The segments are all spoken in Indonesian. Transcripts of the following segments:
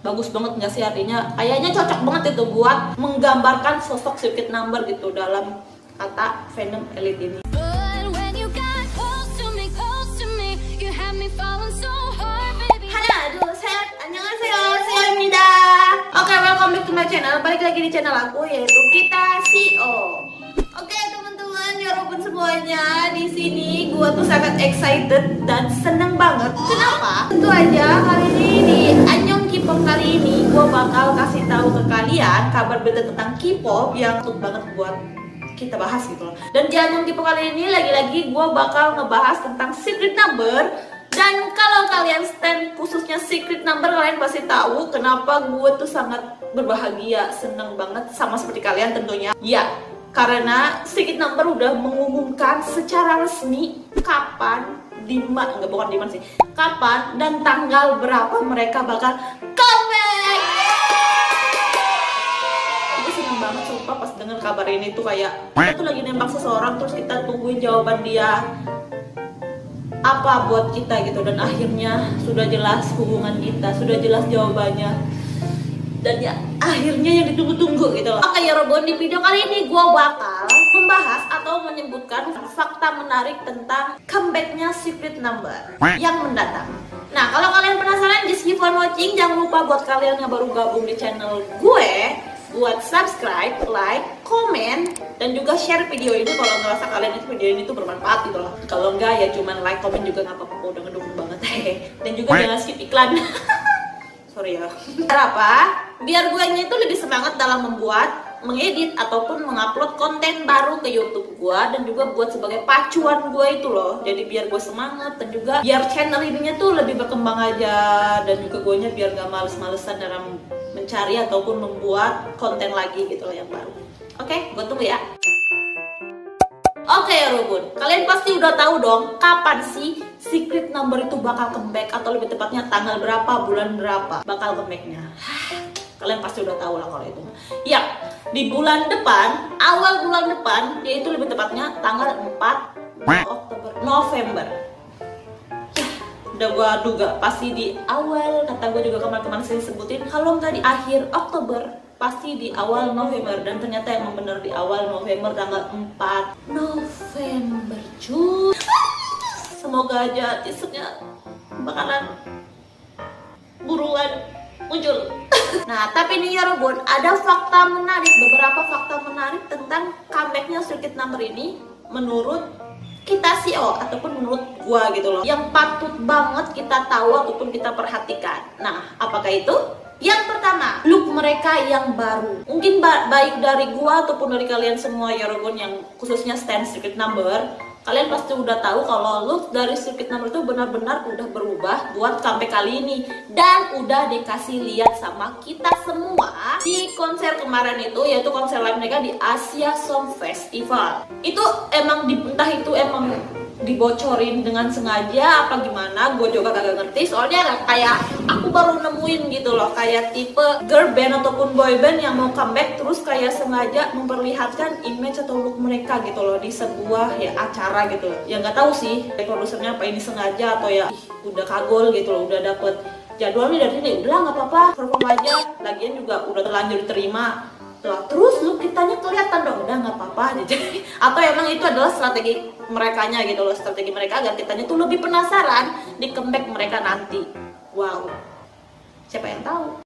bagus banget nggak sih? Artinya kayaknya cocok banget itu buat menggambarkan sosok Secret Number gitu dalam kata fandom Elite ini. Oke, welcome back to my channel. Balik lagi di channel aku, yaitu Kita CEO. Oke teman-teman, walaupun semuanya di sini gue tuh sangat excited dan seneng banget. Kenapa? Tentu aja kali ini di Annyeong K-pop kali ini gue bakal kasih tahu ke kalian kabar berita tentang K-pop yang tuh banget buat kita bahas gitu loh. Dan di Annyeong K-pop kali ini lagi-lagi gue bakal ngebahas tentang Secret Number. Dan kalau kalian stand khususnya Secret Number, kalian pasti tahu kenapa gue tuh sangat berbahagia, seneng banget sama seperti kalian tentunya. Ya, karena Secret Number udah mengumumkan secara resmi kapan, kapan dan tanggal berapa mereka bakal comeback. Gue seneng banget sumpah pas denger kabar ini tuh kayak kita tuh lagi nembak seseorang terus kita tungguin jawaban dia apa buat kita gitu, dan akhirnya sudah jelas hubungan kita, sudah jelas jawabannya, dan ya akhirnya yang ditunggu-tunggu gitu loh. Oke ya Robon, di video kali ini gue bakal membahas atau menyebutkan fakta menarik tentang comebacknya Secret Number yang mendatang. Nah kalau kalian penasaran, just keep on watching. Jangan lupa buat kalian yang baru gabung di channel gue buat subscribe, like, komen, dan juga share video ini kalau ngerasa kalian itu video ini tuh bermanfaat gitu loh. Kalau enggak ya cuman like, komen juga nggak apa-apa, udah ngedukung banget. Dan juga jangan skip iklan. Sorry ya. Kenapa? Biar gue itu lebih semangat dalam membuat, mengedit, ataupun mengupload konten baru ke YouTube gue, dan juga buat sebagai pacuan gue itu loh. Jadi biar gue semangat, dan juga biar channel ininya tuh lebih berkembang aja, dan juga gue nya biar gak males-malesan dalam mencari ataupun membuat konten lagi gitu loh yang baru. Oke, gue tunggu ya. Oke ya Robun, kalian pasti udah tahu dong kapan sih Secret Number itu bakal comeback, atau lebih tepatnya tanggal berapa, bulan berapa bakal comebacknya. Kalian pasti udah tahu lah kalau itu. Ya, di bulan depan, awal bulan depan, yaitu lebih tepatnya tanggal 4 November. Udah gue duga pasti di awal, kata gue juga kemarin-kemarin saya sebutin, kalau nggak di akhir Oktober pasti di awal November. Dan ternyata emang bener di awal November, tanggal 4 November cuy. Semoga aja teasernya bakalan buruan muncul. Nah tapi nih ya Robon, ada fakta menarik, beberapa fakta menarik tentang comebacknya Secret Number ini menurut Kita CEO ataupun menurut gua gitu loh, yang patut banget kita tahu ataupun kita perhatikan. Nah apakah itu? Yang pertama, look mereka yang baru. Mungkin baik dari gua ataupun dari kalian semua ya Robon yang khususnya stan Secret Number, kalian pasti udah tahu kalau look dari Secret Number itu benar-benar udah berubah buat comeback kali ini, dan udah dikasih lihat sama kita semua di konser kemarin itu, yaitu konser live mereka di Asia Song Festival. Itu emang entah itu emang dibocorin dengan sengaja apa gimana, gue juga kagak ngerti. Soalnya kayak aku baru nemuin gitu loh, kayak tipe girl band ataupun boy band yang mau comeback terus kayak sengaja memperlihatkan image atau look mereka gitu loh di sebuah ya acara gitu loh. Ya nggak tahu sih produsernya apa ini sengaja atau ya udah kagol gitu loh, udah dapet jadwalnya dari sini, udah nggak apa-apa perform aja, lagian juga udah terlanjur diterima. Terus look kitanya kelihatan dong, udah nggak apa-apa aja. Atau emang itu adalah strategi merekanya gitu loh, strategi mereka agar kitanya tuh lebih penasaran di comeback mereka nanti. Wow, siapa yang tahu?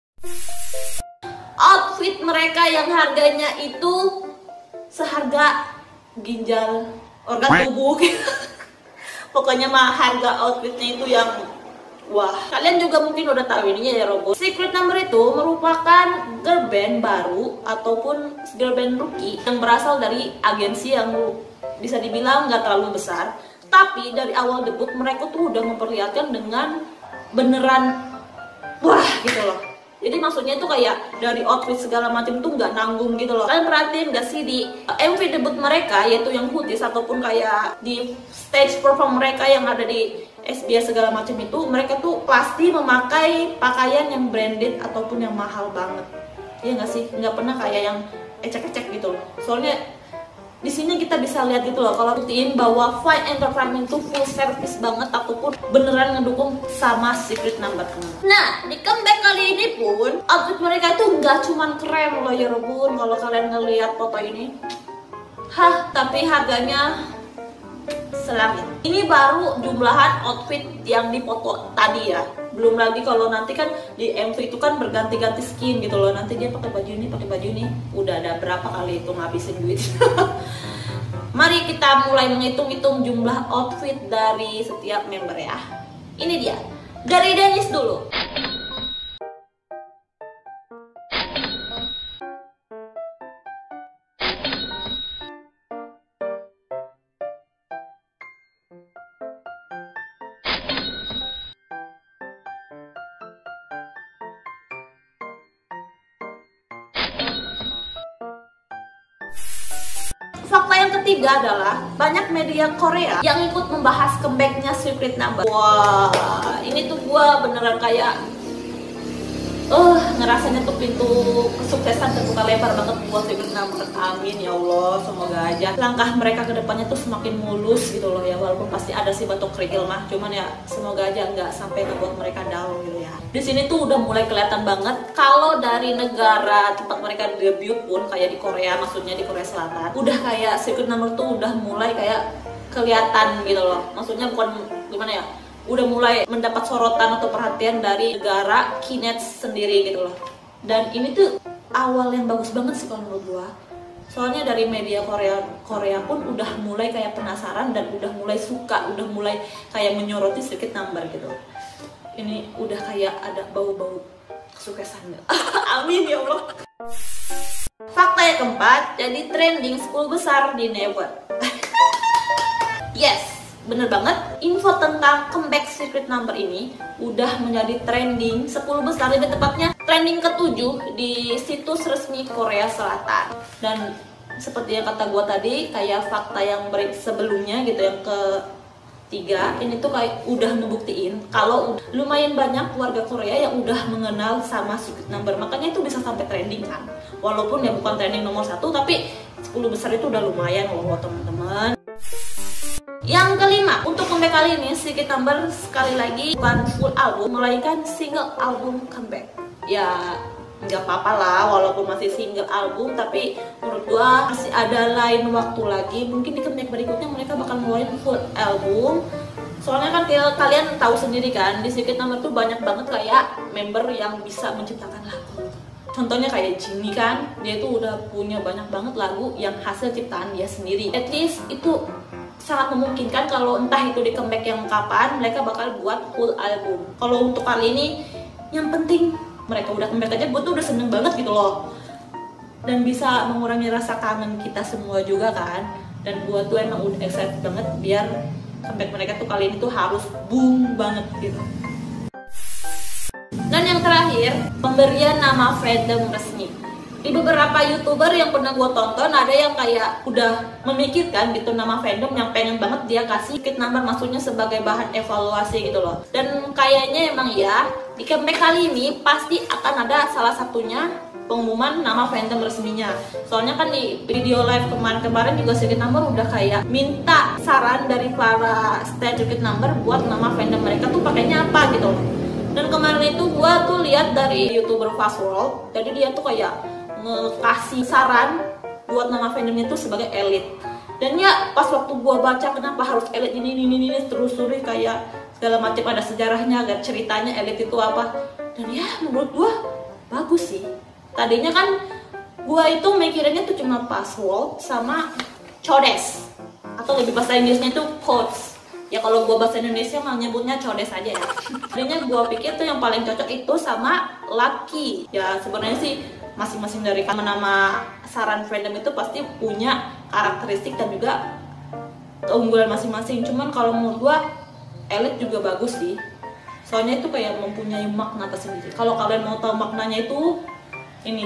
Outfit mereka yang harganya itu seharga ginjal organ tubuh. Pokoknya mah harga outfitnya itu yang wah, kalian juga mungkin udah tahu ini ya Robot. Secret Number itu merupakan girl band baru ataupun girl band rookie yang berasal dari agensi yang bisa dibilang nggak terlalu besar. Tapi dari awal debut mereka tuh udah memperlihatkan dengan beneran wah gitu loh. Jadi maksudnya itu kayak dari outfit segala macam tuh nggak nanggung gitu loh. Kalian perhatiin gak sih di MV debut mereka, yaitu yang Hoodies ataupun kayak di stage perform mereka yang ada di SBS segala macam itu, mereka tuh pasti memakai pakaian yang branded ataupun yang mahal banget. Iya nggak sih? Nggak pernah kayak yang ecek-ecek gitu loh. Soalnya Di sini kita bisa lihat gitu loh, kalau buktiin bahwa Fine Entertainment itu full service banget ataupun beneran ngedukung sama Secret Number. Nah, di comeback kali ini pun outfit mereka itu nggak cuman keren loh ya rebun, kalau kalian ngelihat foto ini. Tapi harganya selangit. Ini baru jumlahan outfit yang dipoto tadi ya. Belum lagi kalau nanti kan di MV itu kan berganti-ganti skin gitu loh. Nanti dia pakai baju ini, pakai baju ini. Udah ada berapa kali itu ngabisin duit. Mari kita mulai menghitung-hitung jumlah outfit dari setiap member ya. Ini dia. Dari Dennis dulu. Fakta yang ketiga adalah banyak media Korea yang ikut membahas comebacknya Secret Number. Wah, ini tuh gua beneran kayak ngerasanya tuh pintu kesuksesan terbuka lebar banget buat Secret Number. Amin ya Allah, semoga aja langkah mereka ke depannya tuh semakin mulus gitu loh ya. Walaupun pasti ada sih batuk kerikil mah, cuman ya semoga aja nggak sampai ngebuat mereka down gitu ya. Di sini tuh udah mulai kelihatan banget kalau dari negara tempat mereka debut pun kayak di Korea, maksudnya di Korea Selatan, udah kayak Secret Number tuh udah mulai kayak kelihatan gitu loh. Maksudnya bukan gimana ya, udah mulai mendapat sorotan atau perhatian dari negara Kinet sendiri gitu loh. Dan ini tuh awal yang bagus banget sih kalau menurut gua. Soalnya dari media Korea pun udah mulai kayak penasaran dan udah mulai suka, udah mulai kayak menyoroti Secret Number gitu. Ini udah kayak ada bau-bau kesuksesan. Amin ya Allah. Fakta yang keempat, jadi trending 10 besar di Naver. Yes, bener banget. Info tentang comeback Secret Number ini udah menjadi trending 10 besar, lebih tepatnya trending ke-7 di situs resmi Korea Selatan. Dan seperti yang kata gue tadi, kayak fakta yang sebelumnya gitu, yang ketiga ini tuh kayak udah ngebuktiin kalau lumayan banyak warga Korea yang udah mengenal sama Secret Number, makanya itu bisa sampai trending kan. Walaupun ya bukan trending nomor 1, tapi 10 besar itu udah lumayan loh teman-teman. Yang kelima, untuk comeback kali ini Secret Number sekali lagi bukan full album, melainkan single album comeback. Ya nggak apa-apa lah walaupun masih single album, tapi menurut gua masih ada lain waktu lagi. Mungkin di comeback berikutnya mereka bakal ngeluarin full album. Soalnya kan kalian tahu sendiri kan, di Secret Number tuh banyak banget kayak member yang bisa menciptakan lagu. Contohnya kayak Jinny kan, dia tuh udah punya banyak banget lagu yang hasil ciptaan dia sendiri. At least itu sangat memungkinkan kalau entah itu di comeback yang kapan mereka bakal buat full album. Kalau untuk kali ini yang penting mereka udah comeback aja, gue tuh udah seneng banget gitu loh. Dan bisa mengurangi rasa kangen kita semua juga kan. Dan gue tuh emang udah excited banget biar comeback mereka tuh kali ini tuh harus boom banget gitu. Dan yang terakhir, pemberian nama fandom resmi. Di beberapa YouTuber yang pernah gue tonton, ada yang kayak udah memikirkan gitu nama fandom yang pengen banget dia kasih Secret Number, maksudnya sebagai bahan evaluasi gitu loh. Dan kayaknya emang ya, di comeback kali ini pasti akan ada salah satunya pengumuman nama fandom resminya. Soalnya kan di video live kemarin juga Secret Number udah kayak minta saran dari para stan Secret Number buat nama fandom mereka tuh pakainya apa gitu loh. Dan kemarin itu gua tuh lihat dari YouTuber Fast World, jadi dia tuh kayak ngasih saran buat nama fandomnya itu sebagai elite. Dan ya pas waktu gua baca kenapa harus elite ini terus-terus kayak segala macam, ada sejarahnya, ada ceritanya elite itu apa. Dan ya menurut gua bagus sih. Tadinya kan gua itu mikirannya tuh cuma password sama codes, atau lebih bahasa Inggrisnya itu codes. Ya kalau gua bahasa Indonesia mah nyebutnya codes aja ya. Tadinya gua pikir tuh yang paling cocok itu sama lucky. Ya sebenarnya sih masing-masing dari nama saran fandom itu pasti punya karakteristik dan juga keunggulan masing-masing. Cuman kalau menurut gua elite juga bagus sih. Soalnya itu kayak mempunyai makna tersendiri. Kalau kalian mau tahu maknanya itu ini.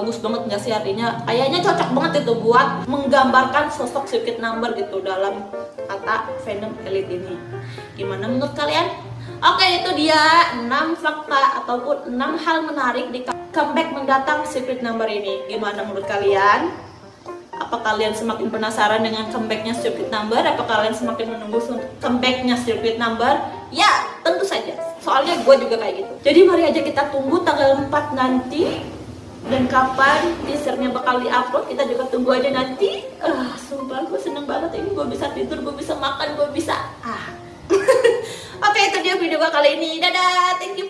bagus banget nggak sih? Artinya kayaknya cocok banget itu buat menggambarkan sosok Secret Number gitu dalam kata fandom Elite ini. Gimana menurut kalian? Oke, itu dia 6 fakta ataupun 6 hal menarik di comeback mendatang Secret Number ini. Gimana menurut kalian? Apa kalian semakin penasaran dengan comebacknya Secret Number? Apa kalian semakin menunggu comebacknya Secret Number? Ya, tentu saja. Soalnya gue juga kayak gitu. Jadi mari aja kita tunggu tanggal 4 nanti. Dan kapan teasernya bakal di-upload, kita juga tunggu aja nanti. Sumpah gue seneng banget ini. Gue bisa tidur, gue bisa makan, gue bisa Oke, itu dia video gue kali ini. Dadah, thank you.